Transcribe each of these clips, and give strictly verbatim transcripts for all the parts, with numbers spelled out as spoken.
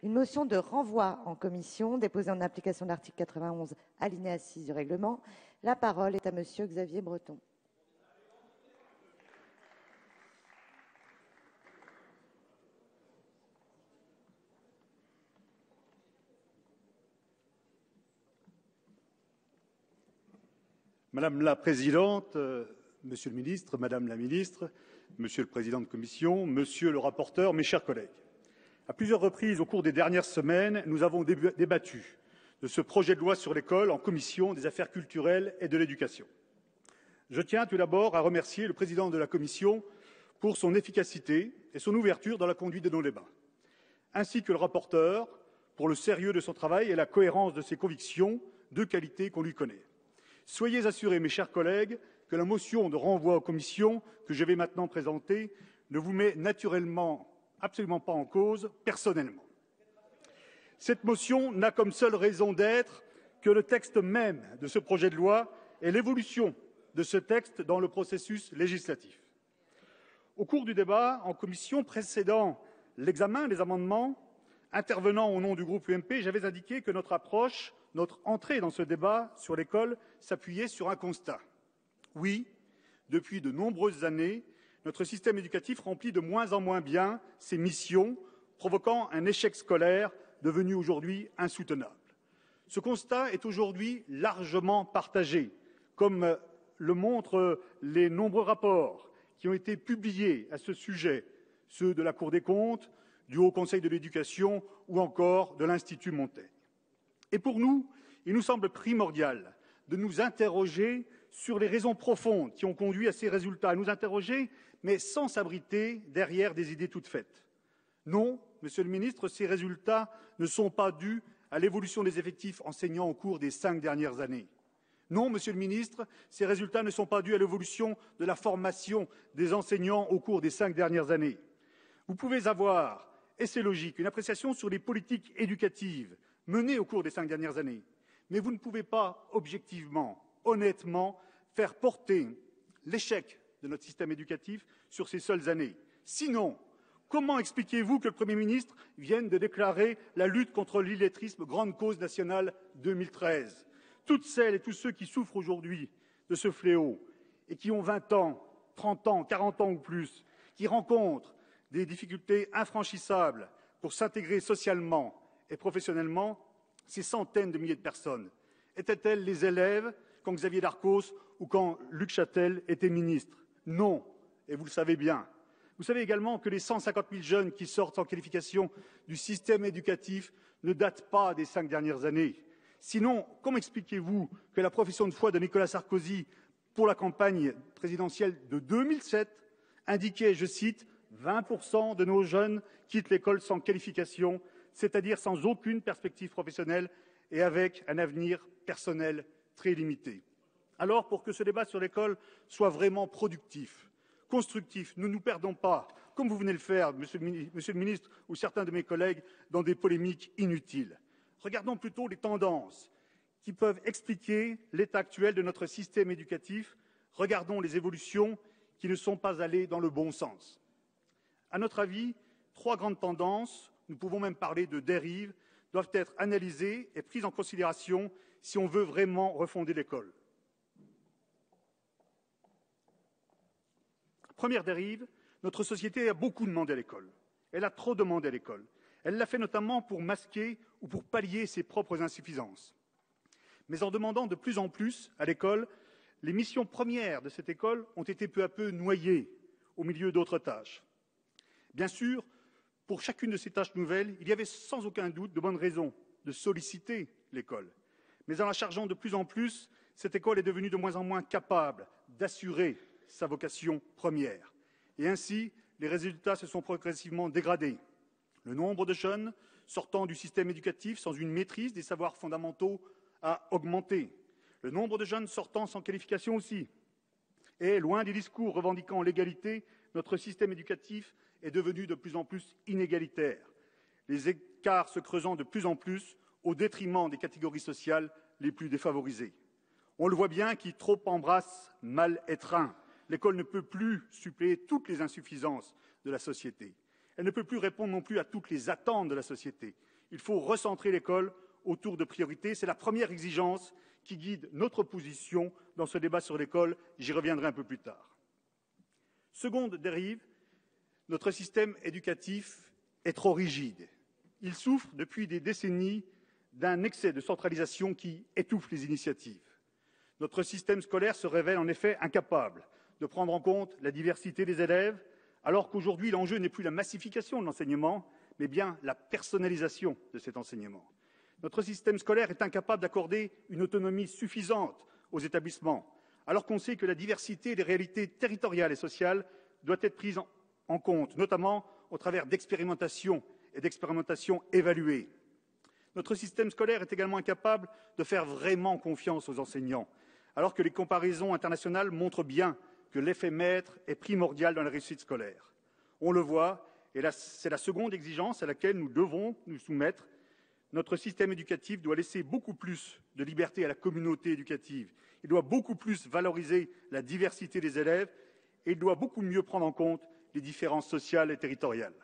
une motion de renvoi en commission déposée en application de l'article quatre-vingt-onze, alinéa six du règlement. La parole est à Monsieur Xavier Breton. Madame la Présidente, euh, Monsieur le Ministre, Madame la Ministre, Monsieur le Président de Commission, Monsieur le rapporteur, mes chers collègues. À plusieurs reprises au cours des dernières semaines, nous avons débattu de ce projet de loi sur l'école en commission des affaires culturelles et de l'éducation. Je tiens tout d'abord à remercier le Président de la Commission pour son efficacité et son ouverture dans la conduite de nos débats, ainsi que le rapporteur pour le sérieux de son travail et la cohérence de ses convictions, de qualité qu'on lui connaît. Soyez assurés, mes chers collègues, que la motion de renvoi aux commissions que je vais maintenant présenter ne vous met naturellement absolument pas en cause personnellement. Cette motion n'a comme seule raison d'être que le texte même de ce projet de loi et l'évolution de ce texte dans le processus législatif. Au cours du débat en commission précédant l'examen des amendements, intervenant au nom du groupe U M P, j'avais indiqué que notre approche, notre entrée dans ce débat sur l'école s'appuyait sur un constat. Oui, depuis de nombreuses années, notre système éducatif remplit de moins en moins bien ses missions, provoquant un échec scolaire devenu aujourd'hui insoutenable. Ce constat est aujourd'hui largement partagé, comme le montrent les nombreux rapports qui ont été publiés à ce sujet, ceux de la Cour des comptes, du Haut Conseil de l'éducation ou encore de l'Institut Montaigne. Et pour nous, il nous semble primordial de nous interroger sur les raisons profondes qui ont conduit à ces résultats, à nous interroger, mais sans s'abriter derrière des idées toutes faites. Non, Monsieur le Ministre, ces résultats ne sont pas dus à l'évolution des effectifs enseignants au cours des cinq dernières années. Non, Monsieur le Ministre, ces résultats ne sont pas dus à l'évolution de la formation des enseignants au cours des cinq dernières années. Vous pouvez avoir, et c'est logique, une appréciation sur les politiques éducatives menées au cours des cinq dernières années, mais vous ne pouvez pas objectivement, honnêtement, faire porter l'échec de notre système éducatif sur ces seules années. Sinon, comment expliquez-vous que le Premier ministre vienne de déclarer la lutte contre l'illettrisme grande cause nationale deux mille treize? Toutes celles et tous ceux qui souffrent aujourd'hui de ce fléau et qui ont vingt ans, trente ans, quarante ans ou plus, qui rencontrent des difficultés infranchissables pour s'intégrer socialement et professionnellement, ces centaines de milliers de personnes, étaient-elles les élèves quand Xavier Darcos ou quand Luc Châtel était ministre? Non, et vous le savez bien. Vous savez également que les cent cinquante mille jeunes qui sortent sans qualification du système éducatif ne datent pas des cinq dernières années. Sinon, comment expliquez-vous que la profession de foi de Nicolas Sarkozy pour la campagne présidentielle de deux mille sept indiquait, je cite, vingt pour cent de nos jeunes quittent l'école sans qualification, c'est-à-dire sans aucune perspective professionnelle et avec un avenir personnel très limité. Alors, pour que ce débat sur l'école soit vraiment productif, constructif, ne nous perdons pas, comme vous venez de le faire, monsieur le ministre ou certains de mes collègues, dans des polémiques inutiles. Regardons plutôt les tendances qui peuvent expliquer l'état actuel de notre système éducatif. Regardons les évolutions qui ne sont pas allées dans le bon sens. À notre avis, trois grandes tendances, nous pouvons même parler de dérives, doivent être analysées et prises en considération si on veut vraiment refonder l'école. Première dérive, notre société a beaucoup demandé à l'école. Elle a trop demandé à l'école. Elle l'a fait notamment pour masquer ou pour pallier ses propres insuffisances. Mais en demandant de plus en plus à l'école, les missions premières de cette école ont été peu à peu noyées au milieu d'autres tâches. Bien sûr, pour chacune de ces tâches nouvelles, il y avait sans aucun doute de bonnes raisons de solliciter l'école. Mais en la chargeant de plus en plus, cette école est devenue de moins en moins capable d'assurer sa vocation première. Et ainsi, les résultats se sont progressivement dégradés. Le nombre de jeunes sortant du système éducatif sans une maîtrise des savoirs fondamentaux a augmenté. Le nombre de jeunes sortant sans qualification aussi. Et loin des discours revendiquant l'égalité, notre système éducatif est devenu de plus en plus inégalitaire, les écarts se creusant de plus en plus au détriment des catégories sociales les plus défavorisées. On le voit bien, qui trop embrasse mal étreint. L'école ne peut plus suppléer toutes les insuffisances de la société. Elle ne peut plus répondre non plus à toutes les attentes de la société. Il faut recentrer l'école autour de priorités. C'est la première exigence qui guide notre position dans ce débat sur l'école. J'y reviendrai un peu plus tard. Seconde dérive, notre système éducatif est trop rigide. Il souffre depuis des décennies d'un excès de centralisation qui étouffe les initiatives. Notre système scolaire se révèle en effet incapable de prendre en compte la diversité des élèves, alors qu'aujourd'hui l'enjeu n'est plus la massification de l'enseignement, mais bien la personnalisation de cet enseignement. Notre système scolaire est incapable d'accorder une autonomie suffisante aux établissements, alors qu'on sait que la diversité des réalités territoriales et sociales doit être prise en, en compte, notamment au travers d'expérimentations et d'expérimentations évaluées. Notre système scolaire est également incapable de faire vraiment confiance aux enseignants, alors que les comparaisons internationales montrent bien que l'effet maître est primordial dans la réussite scolaire. On le voit, et c'est la seconde exigence à laquelle nous devons nous soumettre. Notre système éducatif doit laisser beaucoup plus de liberté à la communauté éducative. Il doit beaucoup plus valoriser la diversité des élèves et il doit beaucoup mieux prendre en compte les différences sociales et territoriales.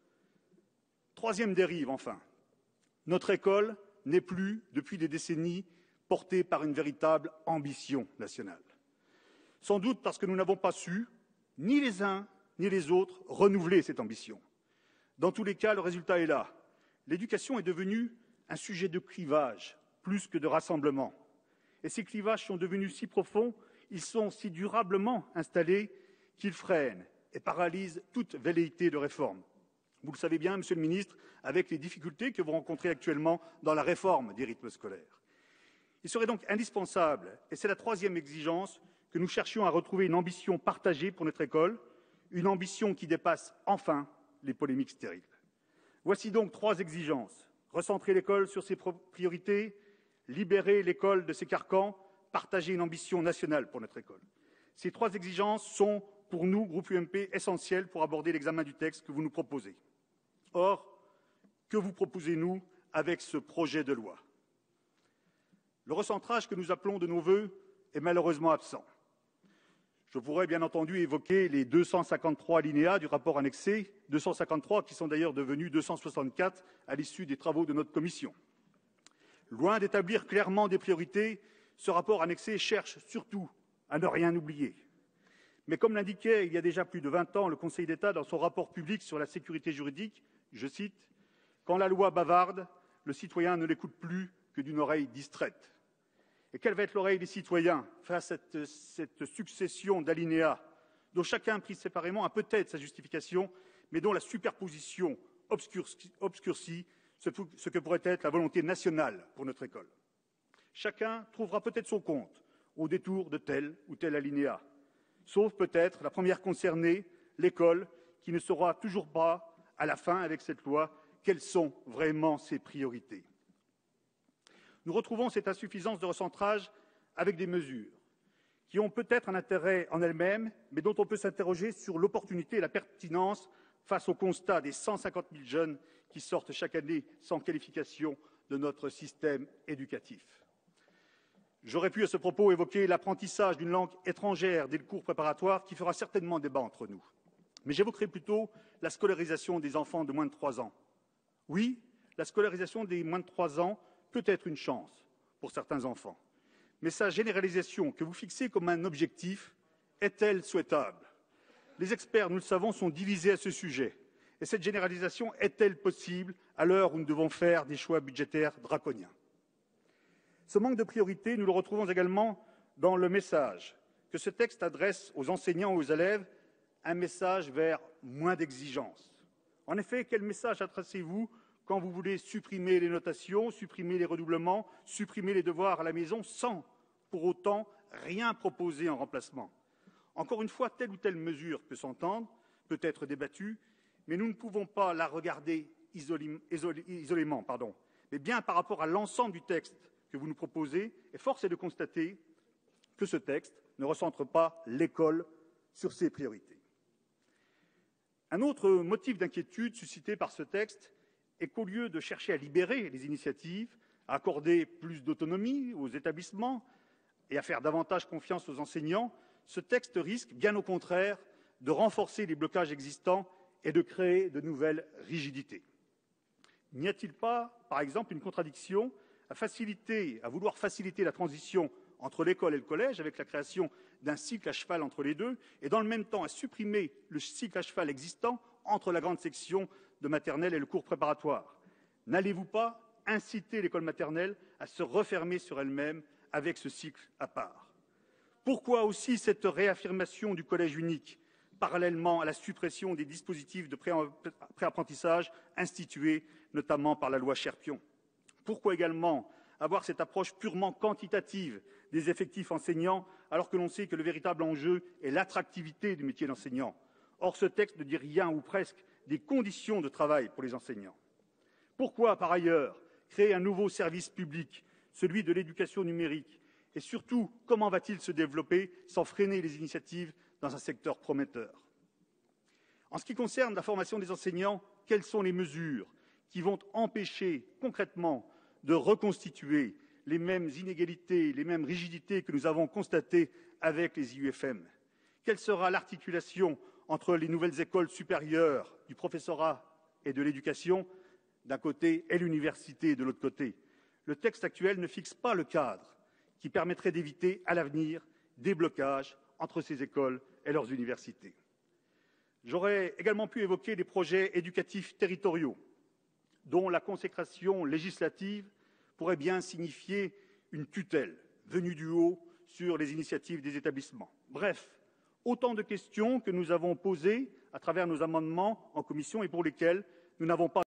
Troisième dérive, enfin. Notre école n'est plus, depuis des décennies, portée par une véritable ambition nationale. Sans doute parce que nous n'avons pas su, ni les uns ni les autres, renouveler cette ambition. Dans tous les cas, le résultat est là. L'éducation est devenue un sujet de clivage, plus que de rassemblement. Et ces clivages sont devenus si profonds, ils sont si durablement installés qu'ils freinent et paralysent toute velléité de réforme. Vous le savez bien, Monsieur le Ministre, avec les difficultés que vous rencontrez actuellement dans la réforme des rythmes scolaires. Il serait donc indispensable, et c'est la troisième exigence, que nous cherchions à retrouver une ambition partagée pour notre école, une ambition qui dépasse enfin les polémiques stériles. Voici donc trois exigences. Recentrer l'école sur ses priorités, libérer l'école de ses carcans, partager une ambition nationale pour notre école. Ces trois exigences sont, pour nous, groupe U M P, essentielles pour aborder l'examen du texte que vous nous proposez. Or, que vous proposez-nous avec ce projet de loi? Le recentrage que nous appelons de nos vœux est malheureusement absent. Je pourrais bien entendu évoquer les deux cent cinquante-trois alinéas du rapport annexé, deux cent cinquante-trois qui sont d'ailleurs devenus deux cent soixante-quatre à l'issue des travaux de notre commission. Loin d'établir clairement des priorités, ce rapport annexé cherche surtout à ne rien oublier. Mais comme l'indiquait il y a déjà plus de vingt ans le Conseil d'État dans son rapport public sur la sécurité juridique, je cite, « Quand la loi bavarde, le citoyen ne l'écoute plus que d'une oreille distraite ». Et quelle va être l'oreille des citoyens face à cette, cette succession d'alinéas dont chacun pris séparément a peut-être sa justification, mais dont la superposition obscurcit, obscurcit ce, ce que pourrait être la volonté nationale pour notre école. Chacun trouvera peut-être son compte au détour de tel ou tel alinéa, sauf peut-être la première concernée, l'école, qui ne saura toujours pas, à la fin, avec cette loi, quelles sont vraiment ses priorités. Nous retrouvons cette insuffisance de recentrage avec des mesures qui ont peut-être un intérêt en elles-mêmes, mais dont on peut s'interroger sur l'opportunité et la pertinence face au constat des cent cinquante mille jeunes qui sortent chaque année sans qualification de notre système éducatif. J'aurais pu à ce propos évoquer l'apprentissage d'une langue étrangère dès le cours préparatoire qui fera certainement débat entre nous. Mais j'évoquerai plutôt la scolarisation des enfants de moins de trois ans. Oui, la scolarisation des moins de trois ans peut être une chance pour certains enfants. Mais sa généralisation, que vous fixez comme un objectif, est-elle souhaitable? Les experts, nous le savons, sont divisés à ce sujet. Et cette généralisation est-elle possible à l'heure où nous devons faire des choix budgétaires draconiens? Ce manque de priorité, nous le retrouvons également dans le message que ce texte adresse aux enseignants et aux élèves, un message vers moins d'exigence. En effet, quel message adressez-vous quand vous voulez supprimer les notations, supprimer les redoublements, supprimer les devoirs à la maison sans, pour autant, rien proposer en remplacement? Encore une fois, telle ou telle mesure peut s'entendre, peut être débattue, mais nous ne pouvons pas la regarder isolé, isolé, isolément, pardon, mais bien par rapport à l'ensemble du texte que vous nous proposez, et force est de constater que ce texte ne recentre pas l'école sur ses priorités. Un autre motif d'inquiétude suscité par ce texte est qu'au lieu de chercher à libérer les initiatives, à accorder plus d'autonomie aux établissements et à faire davantage confiance aux enseignants, ce texte risque, bien au contraire, de renforcer les blocages existants et de créer de nouvelles rigidités. N'y a-t-il pas, par exemple, une contradiction à, faciliter, à vouloir faciliter la transition entre l'école et le collège, avec la création d'un cycle à cheval entre les deux, et dans le même temps à supprimer le cycle à cheval existant entre la grande section de maternelle et le cours préparatoire? N'allez-vous pas inciter l'école maternelle à se refermer sur elle-même avec ce cycle à part? Pourquoi aussi cette réaffirmation du collège unique, parallèlement à la suppression des dispositifs de préapprentissage institués notamment par la loi Cherpion? Pourquoi également avoir cette approche purement quantitative des effectifs enseignants, alors que l'on sait que le véritable enjeu est l'attractivité du métier d'enseignant? Or, ce texte ne dit rien, ou presque, des conditions de travail pour les enseignants. Pourquoi, par ailleurs, créer un nouveau service public, celui de l'éducation numérique? Et surtout, comment va-t-il se développer sans freiner les initiatives dans un secteur prometteur? En ce qui concerne la formation des enseignants, quelles sont les mesures qui vont empêcher concrètement de reconstituer les mêmes inégalités, les mêmes rigidités que nous avons constatées avec les I U F M? Quelle sera l'articulation entre les nouvelles écoles supérieures du professorat et de l'éducation d'un côté et l'université de l'autre côté? Le texte actuel ne fixe pas le cadre qui permettrait d'éviter à l'avenir des blocages entre ces écoles et leurs universités. J'aurais également pu évoquer des projets éducatifs territoriaux dont la consécration législative pourrait bien signifier une tutelle venue du haut sur les initiatives des établissements. Bref, autant de questions que nous avons posées à travers nos amendements en commission et pour lesquelles nous n'avons pas